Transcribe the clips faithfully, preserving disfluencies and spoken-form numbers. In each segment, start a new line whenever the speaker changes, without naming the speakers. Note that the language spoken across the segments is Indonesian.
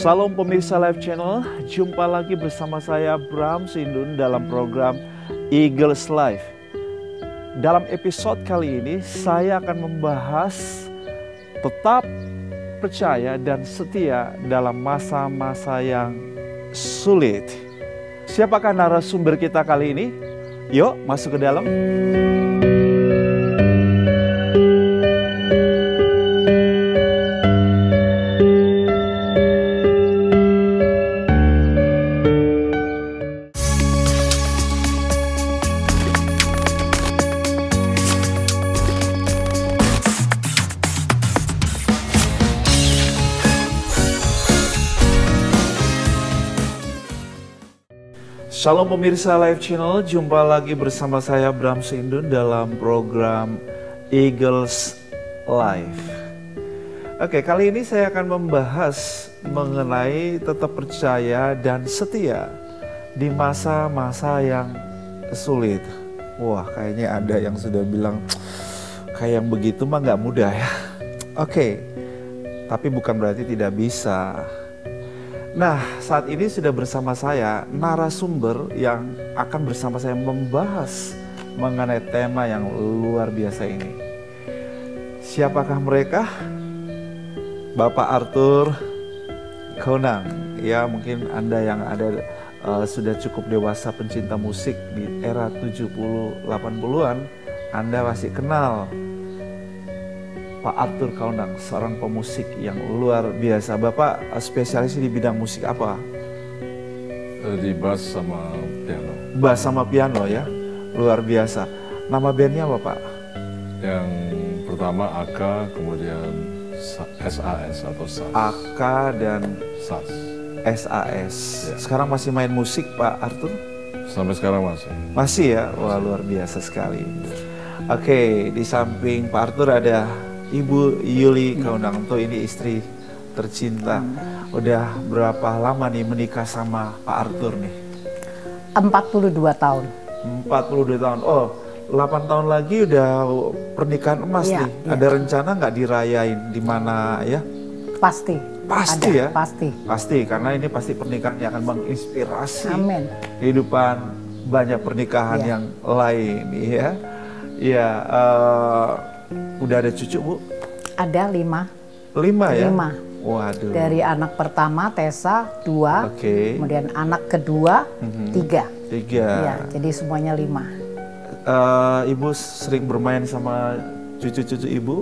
Salam pemirsa Live Channel, jumpa lagi bersama saya Bram Sindun dalam program Eagles Live. Dalam episode kali ini saya akan membahas tetap percaya dan setia dalam masa-masa yang sulit. Siapakah narasumber kita kali ini? Yuk masuk ke dalam. Shalom pemirsa Live Channel, jumpa lagi bersama saya Bram Sindun dalam program Eagles Live. Oke, kali ini saya akan membahas mengenai tetap percaya dan setia di masa-masa yang sulit. Wah, kayaknya ada yang sudah bilang kayak yang begitu mah nggak mudah ya. Oke, tapi bukan berarti tidak bisa. Nah, saat ini sudah bersama saya narasumber yang akan bersama saya membahas mengenai tema yang luar biasa ini. Siapakah mereka? Bapak Arthur Kaunang. Ya, mungkin Anda yang ada uh, sudah cukup dewasa pencinta musik di era tujuh puluh delapan puluhan, Anda pasti kenal Pak Arthur Kaunang, seorang pemusik yang luar biasa. Bapak spesialis di bidang musik apa?
Di bass sama piano.
Bass sama piano ya, luar biasa. Nama bandnya apa Pak?
Yang pertama A K, kemudian S A S atau S A S.
A K dan
S A S.
S A S. Ya. Sekarang masih main musik Pak Arthur?
Sampai sekarang masih.
Masih ya? Wah, luar biasa sekali. Oke, di samping Pak Arthur ada Ibu Yuli Kaunang, tuh ini istri tercinta. Udah berapa lama nih menikah sama Pak Arthur nih?
empat puluh dua tahun.
empat puluh dua tahun. Oh, delapan tahun lagi udah pernikahan emas
ya,
nih.
Ya.
Ada rencana nggak dirayain di mana ya?
Pasti.
Pasti
ada,
ya?
Pasti.
Pasti, karena ini pasti pernikahan yang akan menginspirasi
Amin.
kehidupan banyak pernikahan
ya.
yang lain ya. Ya, uh, udah ada cucu Bu?
Ada lima.
Lima ya?
Lima.
Waduh.
Dari anak pertama Tessa dua,
okay.
Kemudian anak kedua mm-hmm. tiga.
Tiga.
Ya, jadi semuanya lima.
Uh, ibu sering bermain sama cucu-cucu Ibu?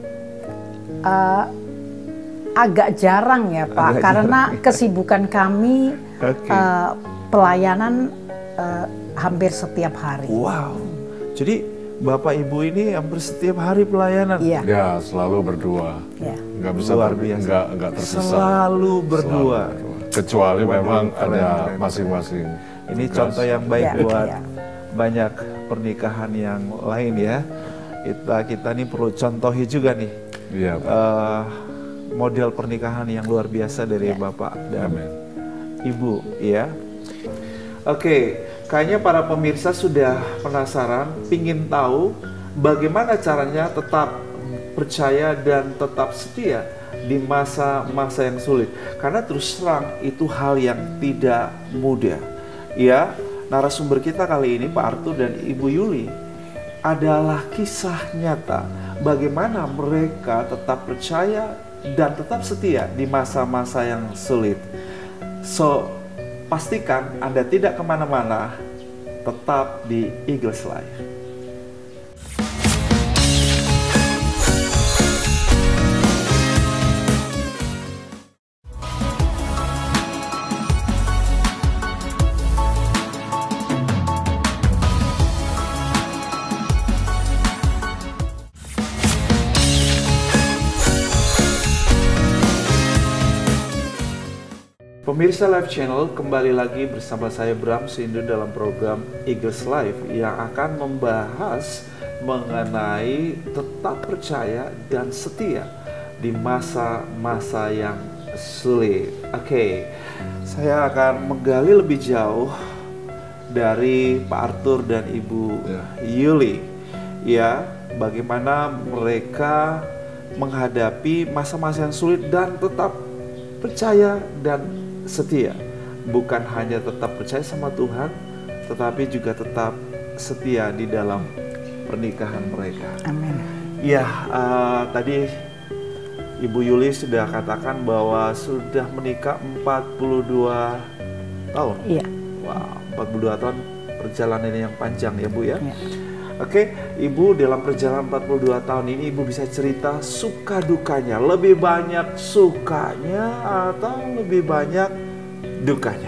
Uh, agak jarang ya Pak, agak karena jarang. Kesibukan kami okay. uh, pelayanan uh, hampir setiap hari.
Wow. Jadi Bapak Ibu ini hampir setiap hari pelayanan.
Iya.
Ya, selalu berdua.
Ya.
Nggak bisa
luar biasa.
Nggak, nggak tersisa.
Selalu berdua.
Selalu berdua. Kecuali Waduh, memang keren, ada masing-masing.
Ini tugas. Contoh yang baik ya, buat
ya.
banyak pernikahan yang lain ya. Kita kita nih perlu contohi juga nih.
Iya, Pak.
Uh, model pernikahan yang luar biasa dari ya. Bapak dan
Amen.
Ibu ya. Oke. Kayaknya para pemirsa sudah penasaran, pingin tahu bagaimana caranya tetap percaya dan tetap setia di masa-masa yang sulit. Karena terus terang itu hal yang tidak mudah. Ya, narasumber kita kali ini Pak Arthur dan Ibu Yuli adalah kisah nyata bagaimana mereka tetap percaya dan tetap setia di masa-masa yang sulit. So, pastikan Anda tidak kemana-mana, tetap di Eagles Live. Pemirsa Live Channel, kembali lagi bersama saya Bram Sindun dalam program Eagles Live yang akan membahas mengenai tetap percaya dan setia di masa-masa yang sulit. Oke, okay. Saya akan menggali lebih jauh dari Pak Arthur dan Ibu ya. Yuli. Ya, bagaimana mereka menghadapi masa-masa yang sulit dan tetap percaya dan setia. Bukan hanya tetap percaya sama Tuhan, tetapi juga tetap setia di dalam pernikahan mereka.
Amin.
Ya, uh, tadi Ibu Yuli sudah katakan bahwa sudah menikah empat puluh dua tahun.
Iya.
Wow, empat puluh dua tahun perjalanan yang panjang ya Bu ya.
Iya.
Oke, Ibu dalam perjalanan empat puluh dua tahun ini Ibu bisa cerita suka dukanya. Lebih banyak sukanya atau lebih banyak dukanya?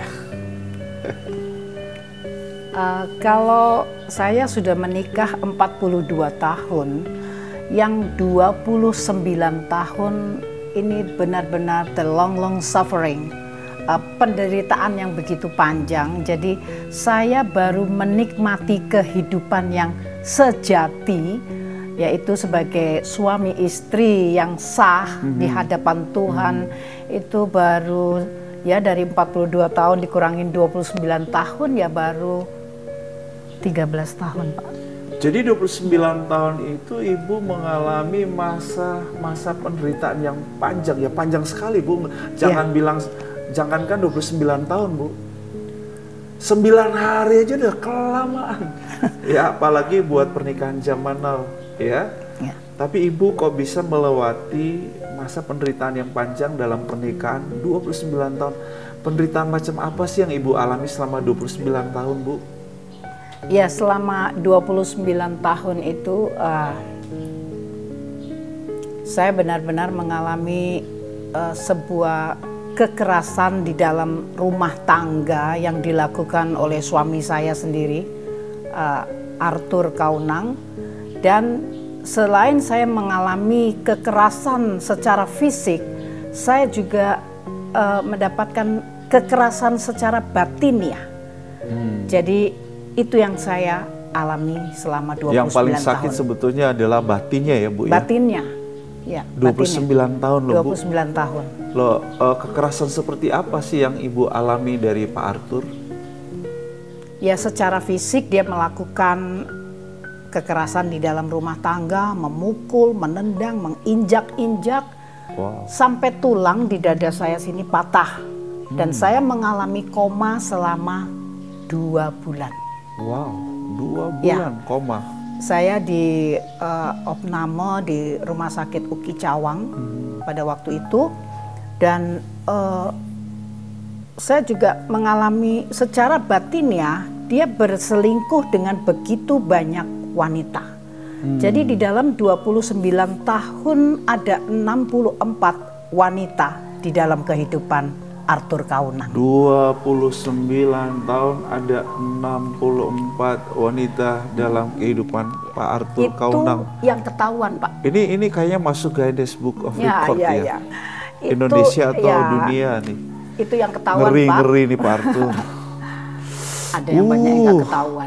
Uh, kalau saya sudah menikah empat puluh dua tahun, yang dua puluh sembilan tahun ini benar-benar the long long suffering, uh, penderitaan yang begitu panjang. Jadi saya baru menikmati kehidupan yang sejati, yaitu sebagai suami istri yang sah mm-hmm. di hadapan Tuhan. Mm-hmm. Itu baru ya dari empat puluh dua tahun dikurangin dua puluh sembilan tahun ya baru tiga belas tahun, Pak.
Jadi dua puluh sembilan tahun itu Ibu mengalami masa-masa penderitaan yang panjang, ya panjang sekali Bu. Jangan yeah. bilang, jangankan dua puluh sembilan tahun Bu, sembilan hari aja udah kelamaan. Ya apalagi buat pernikahan zaman now ya. Yeah. Tapi Ibu kok bisa melewati masa penderitaan yang panjang dalam pernikahan dua puluh sembilan tahun. Penderitaan macam apa sih yang Ibu alami selama dua puluh sembilan tahun Bu?
Ya, selama dua puluh sembilan tahun itu uh, saya benar-benar mengalami uh, sebuah kekerasan di dalam rumah tangga yang dilakukan oleh suami saya sendiri, uh, Arthur Kaunang. Dan selain saya mengalami kekerasan secara fisik, saya juga uh, mendapatkan kekerasan secara batin ya. Hmm. Jadi itu yang saya alami selama dua puluh sembilan tahun.
Yang paling sakit tahun. Sebetulnya adalah batinnya ya Bu ya?
Batinnya, ya.
dua puluh sembilan
batinnya.
tahun loh Bu.
dua puluh sembilan tahun.
Loh, uh, kekerasan seperti apa sih yang Ibu alami dari Pak Arthur?
Ya secara fisik dia melakukan kekerasan di dalam rumah tangga, memukul, menendang, menginjak-injak, wow. sampai tulang di dada saya sini patah. Hmm. Dan saya mengalami koma selama dua bulan.
Wow, dua bulan ya. Koma.
Saya di uh, opname di Rumah Sakit U K I Cawang hmm. pada waktu itu, dan uh, saya juga mengalami secara batin ya, dia berselingkuh dengan begitu banyak wanita. Hmm. Jadi di dalam dua puluh sembilan tahun ada enam puluh empat wanita di dalam kehidupan Arthur Kaunang.
dua puluh sembilan tahun ada enam puluh empat wanita dalam kehidupan Pak Arthur
itu
Kaunang.
Itu yang ketahuan Pak.
Ini ini kayaknya masuk Guinness Book of
ya,
Record
ya.
ya.
ya.
Indonesia
itu,
atau
ya,
dunia nih.
Itu yang ketahuan
ngeri,
Pak.
Ngeri nih Pak Arthur.
Ada yang uh. banyak yang gak ketahuan.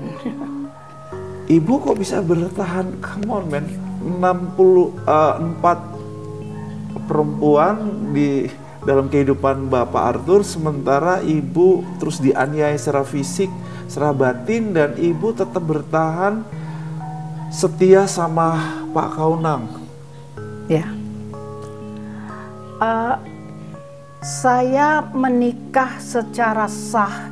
Ibu kok bisa bertahan? Come on man. enam puluh empat perempuan di dalam kehidupan Bapak Arthur, sementara Ibu terus dianiaya secara fisik, secara batin, dan Ibu tetap bertahan setia sama Pak Kaunang.
Ya, uh, saya menikah secara sah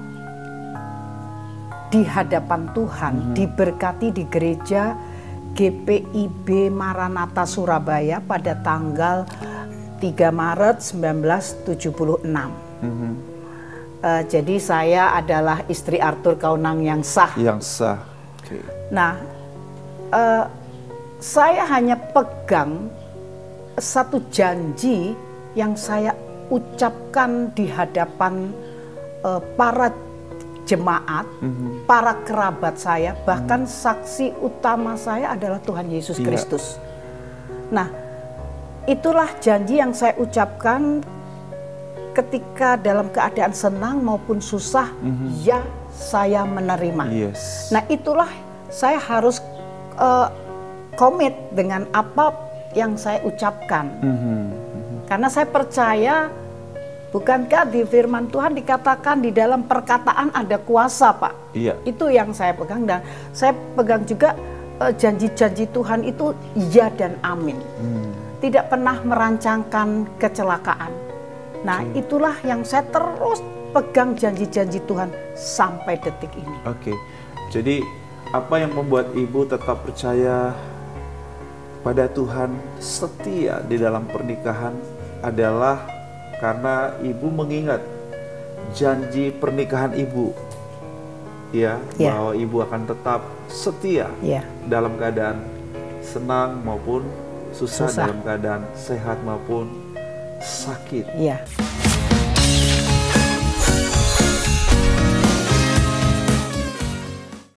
di hadapan Tuhan, hmm. diberkati di gereja G P I B Maranatha Surabaya pada tanggal tiga Maret seribu sembilan ratus tujuh puluh enam. Mm-hmm. uh, jadi saya adalah istri Arthur Kaunang yang sah.
Yang sah. Okay.
Nah, uh, saya hanya pegang satu janji yang saya ucapkan di hadapan uh, para jemaat, mm-hmm. para kerabat saya, bahkan mm-hmm. saksi utama saya adalah Tuhan Yesus yeah. Kristus. Nah, itulah janji yang saya ucapkan ketika dalam keadaan senang maupun susah, mm-hmm. ya saya menerima.
Yes.
Nah itulah saya harus uh, komit dengan apa yang saya ucapkan. Mm-hmm. Mm-hmm. Karena saya percaya, bukankah di firman Tuhan dikatakan di dalam perkataan ada kuasa Pak? Iya. Itu yang saya pegang, dan saya pegang juga uh, janji-janji Tuhan itu ya dan amin. Mm. Tidak pernah merancangkan kecelakaan, Nah, itulah yang saya terus pegang janji-janji Tuhan sampai detik ini.
Oke, jadi apa yang membuat Ibu tetap percaya pada Tuhan, setia di dalam pernikahan adalah karena Ibu mengingat janji pernikahan Ibu, ya,
Ya.
bahwa Ibu akan tetap setia
Ya.
dalam keadaan senang maupun susah,
Susah.
dalam keadaan sehat maupun sakit.
Ya.